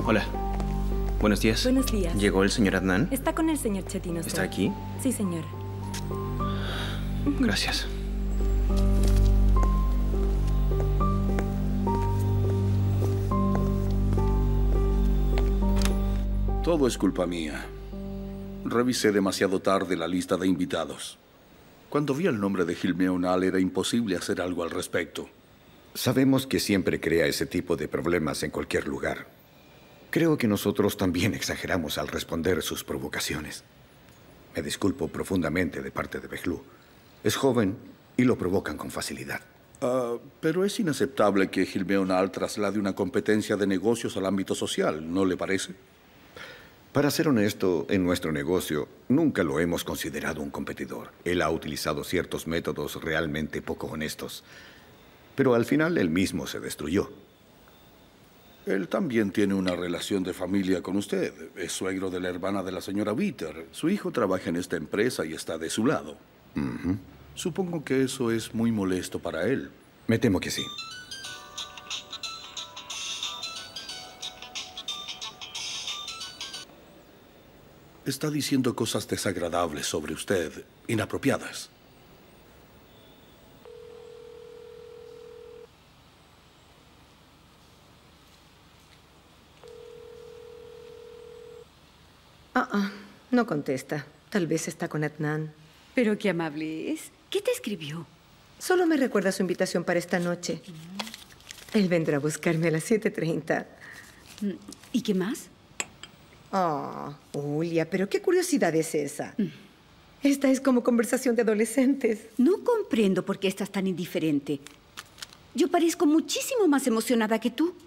Hola. Buenos días. Buenos días. ¿Llegó el señor Adnan? Está con el señor Chetino. ¿Está aquí? Sí, señor. Gracias. Todo es culpa mía. Revisé demasiado tarde la lista de invitados. Cuando vi el nombre de Gilmeonal era imposible hacer algo al respecto. Sabemos que siempre crea ese tipo de problemas en cualquier lugar. Creo que nosotros también exageramos al responder sus provocaciones. Me disculpo profundamente de parte de Behlu. Es joven y lo provocan con facilidad. Pero es inaceptable que Gilmeonal traslade una competencia de negocios al ámbito social, ¿no le parece? Para ser honesto, en nuestro negocio nunca lo hemos considerado un competidor. Él ha utilizado ciertos métodos realmente poco honestos. Pero al final él mismo se destruyó. Él también tiene una relación de familia con usted. Es suegro de la hermana de la señora Bitter. Su hijo trabaja en esta empresa y está de su lado. Supongo que eso es muy molesto para él. Me temo que sí. Está diciendo cosas desagradables sobre usted, inapropiadas. No contesta. Tal vez está con Adnan. Pero qué amable es. ¿Qué te escribió? Solo me recuerda su invitación para esta noche. Él vendrá a buscarme a las 7:30. ¿Y qué más? Julia, pero qué curiosidad es esa. Esta es como conversación de adolescentes. No comprendo por qué estás tan indiferente. Yo parezco muchísimo más emocionada que tú.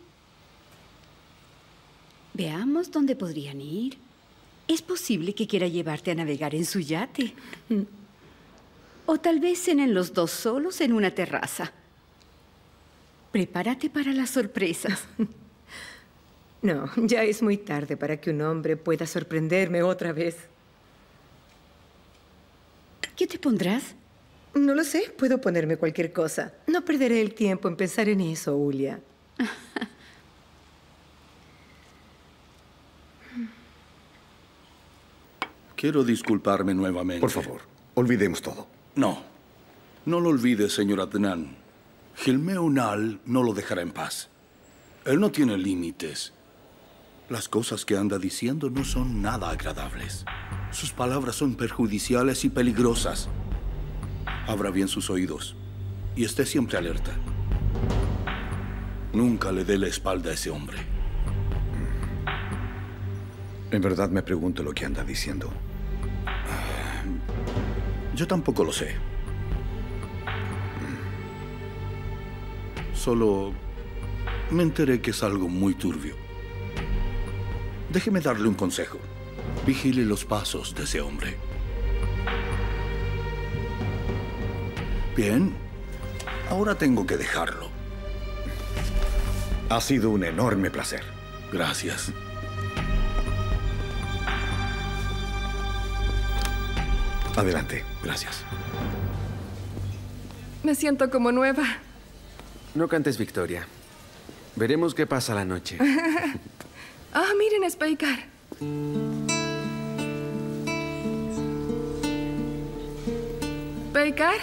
Veamos dónde podrían ir. Es posible que quiera llevarte a navegar en su yate. O tal vez cenen los dos solos en una terraza. Prepárate para las sorpresas. No, ya es muy tarde para que un hombre pueda sorprenderme otra vez. ¿Qué te pondrás? No lo sé, puedo ponerme cualquier cosa. No perderé el tiempo en pensar en eso, Julia. Quiero disculparme nuevamente. Por favor, olvidemos todo. No lo olvide, señor Adnan. Gilmeonal no lo dejará en paz. Él no tiene límites. Las cosas que anda diciendo no son nada agradables. Sus palabras son perjudiciales y peligrosas. Abra bien sus oídos y esté siempre alerta. Nunca le dé la espalda a ese hombre. En verdad me pregunto lo que anda diciendo. Yo tampoco lo sé. Solo me enteré que es algo muy turbio. Déjeme darle un consejo. Vigile los pasos de ese hombre. Bien, ahora tengo que dejarlo. Ha sido un enorme placer. Gracias. Adelante. Gracias. Me siento como nueva. No cantes victoria. Veremos qué pasa la noche. Miren, es Peikar. ¿Peikar?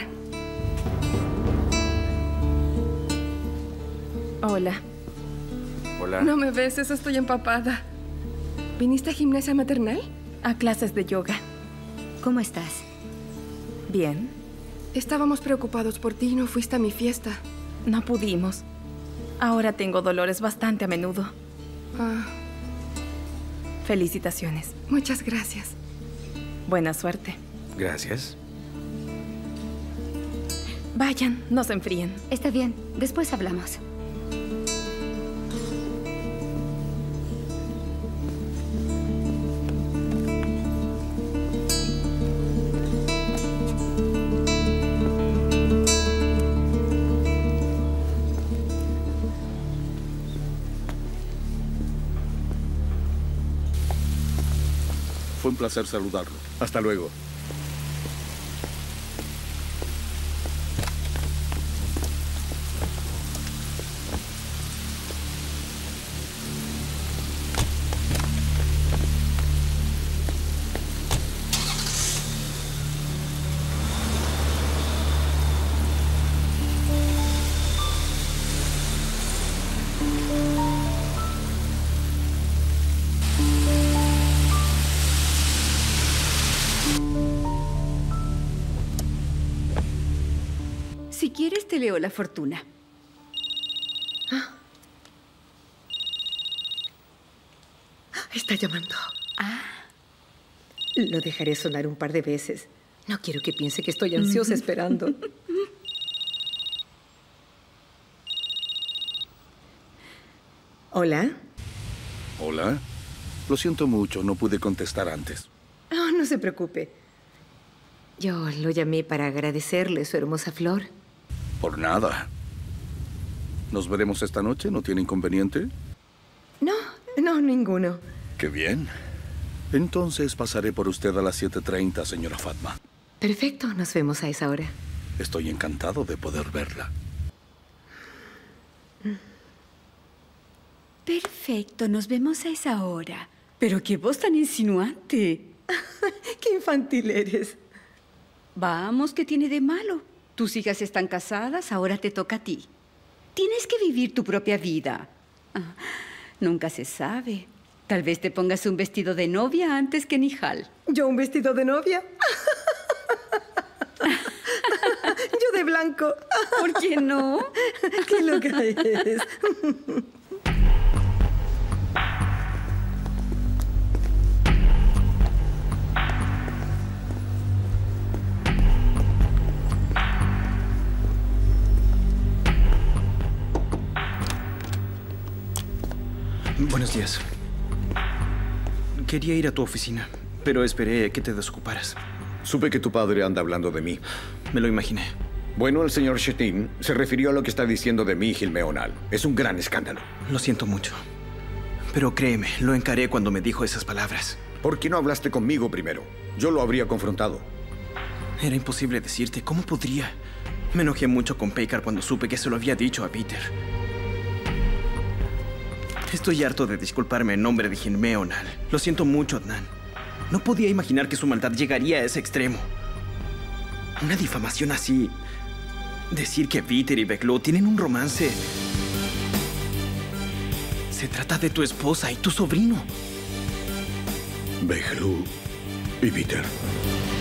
Hola. Hola. No me beses, estoy empapada. ¿Viniste a gimnasia maternal? A clases de yoga. ¿Cómo estás? Bien. Estábamos preocupados por ti y no fuiste a mi fiesta. No pudimos. Ahora tengo dolores bastante a menudo. Felicitaciones. Muchas gracias. Buena suerte. Gracias. Vayan, no se enfríen. Está bien, después hablamos. Fue un placer saludarlo. Hasta luego. te leo la fortuna. Está llamando. Lo dejaré sonar un par de veces. No quiero que piense que estoy ansiosa esperando. ¿Hola? Hola. Lo siento mucho, no pude contestar antes. Oh, no se preocupe. Yo lo llamé para agradecerle su hermosa flor. Por nada. ¿Nos veremos esta noche? ¿No tiene inconveniente? No, ninguno. Qué bien. Entonces pasaré por usted a las 7:30, señora Fatma. Perfecto, nos vemos a esa hora. Estoy encantado de poder verla. Perfecto, nos vemos a esa hora. Pero qué voz tan insinuante. Qué infantil eres. Vamos, ¿qué tiene de malo? Tus hijas están casadas, ahora te toca a ti. Tienes que vivir tu propia vida. Nunca se sabe. Tal vez te pongas un vestido de novia antes que Nihal. ¿Yo un vestido de novia? Yo de blanco. ¿Por qué no? ¡Qué loca eres! Buenos días. Quería ir a tu oficina, pero esperé que te desocuparas. Supe que tu padre anda hablando de mí. Me lo imaginé. Bueno, el señor Shetin se refirió a lo que está diciendo de mí, Gilmeonal. Es un gran escándalo. Lo siento mucho. Pero créeme, lo encaré cuando me dijo esas palabras. ¿Por qué no hablaste conmigo primero? Yo lo habría confrontado. Era imposible decirte. ¿Cómo podría? Me enojé mucho con Paykar cuando supe que se lo había dicho a Peter. Estoy harto de disculparme en nombre de Gilmeonal. Lo siento mucho, Adnan. No podía imaginar que su maldad llegaría a ese extremo. Una difamación así. Decir que Peter y Beklu tienen un romance. Se trata de tu esposa y tu sobrino. Beklu y Peter.